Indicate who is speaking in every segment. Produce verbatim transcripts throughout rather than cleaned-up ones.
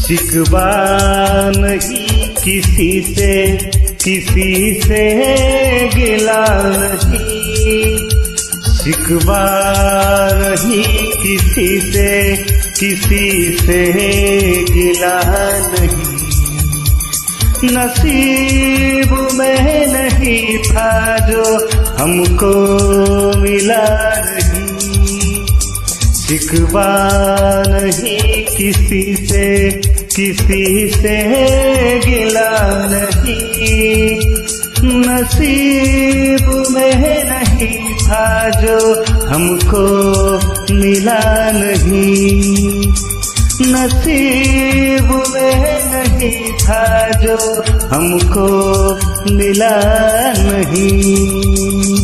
Speaker 1: शिकवा नहीं किसी से, किसी से गिला नहीं। शिकवा नहीं किसी से, किसी से गिला नहीं। नसीब में नहीं था जो हमको मिला नहीं। शिकवा नहीं किसी से, किसी से गिला नहीं। नसीब में नहीं था जो हमको मिला नहीं। नसीब में नहीं था जो हमको मिला नहीं।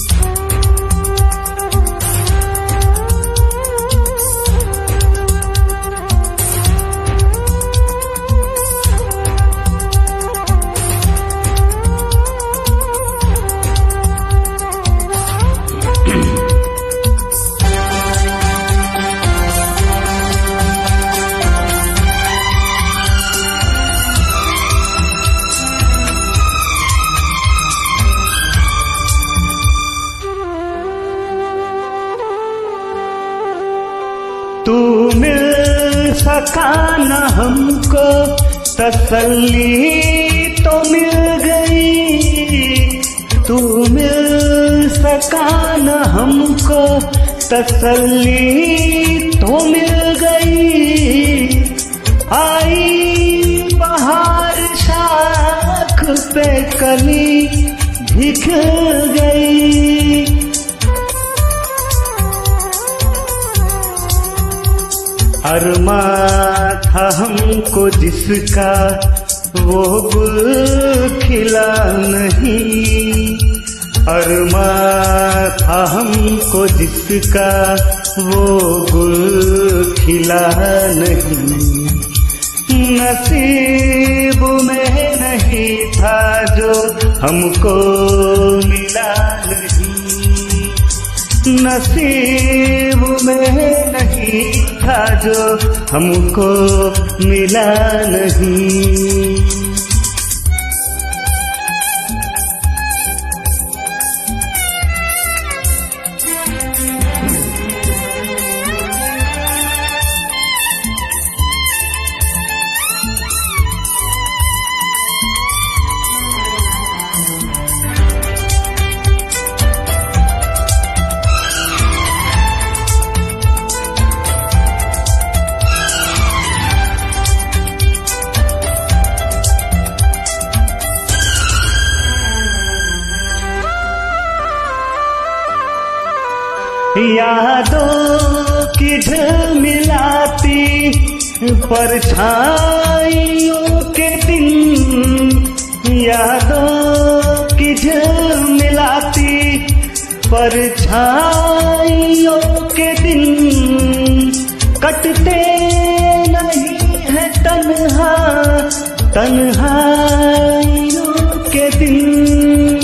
Speaker 1: तू मिल सका न हमको, तसल्ली तो मिल गई। तू मिल सका न हमको, तसल्ली तो मिल गई। आई बहार शाख पे कली भीग गई। अरमा था हमको जिसका वो गुल खिला नहीं। अरमा था हमको जिसका वो गुल खिला नहीं। नसीब में नहीं था जो हमको मिला नहीं। नसीब में नहीं था जो हमको मिला नहीं। यादों की झिलमिलाती परछाइयों के दिन। यादों की झिलमिलाती परछाइयों के दिन। कटते नहीं है तन्हा तन्हाइयों के दिन।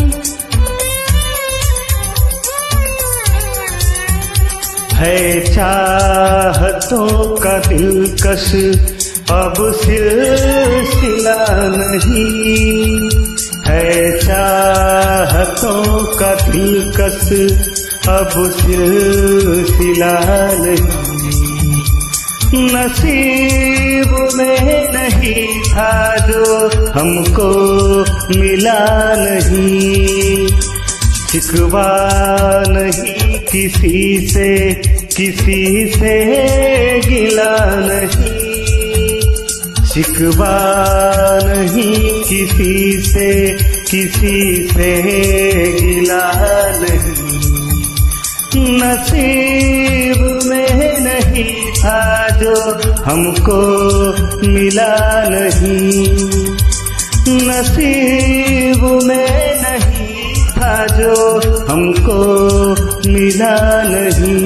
Speaker 1: है चाहतों का दिलकश अब सिलसिला नहीं। है चाहतों का दिलकश अब सिलसिला नहीं। नसीब में नहीं था जो हमको मिला नहीं। शिकवा नहीं किसी से, किसी से गिला नहीं। शिकवा नहीं किसी से, किसी से गिला नहीं। नसीब में नहीं था जो हमको मिला नहीं। नसीब में नहीं था जो हमको मिला नहीं।